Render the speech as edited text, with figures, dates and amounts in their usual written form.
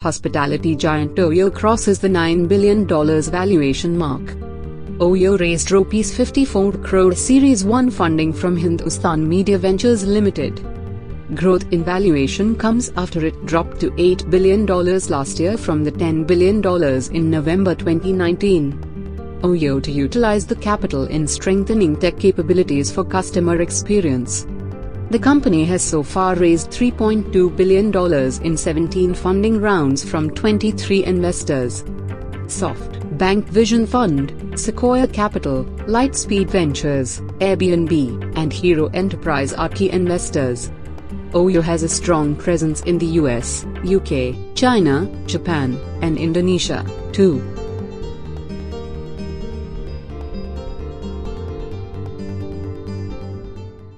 Hospitality giant OYO crosses the $9 billion valuation mark. OYO raised Rs 54 crore Series 1 funding from Hindustan Media Ventures Ltd. Growth in valuation comes after it dropped to $8 billion last year from the $10 billion in November 2019. OYO to utilize the capital in strengthening tech capabilities for customer experience. The company has so far raised $3.2 billion in 17 funding rounds from 23 investors. SoftBank Vision Fund, Sequoia Capital, Lightspeed Ventures, Airbnb, and Hero Enterprise are key investors. OYO has a strong presence in the US, UK, China, Japan, and Indonesia, too.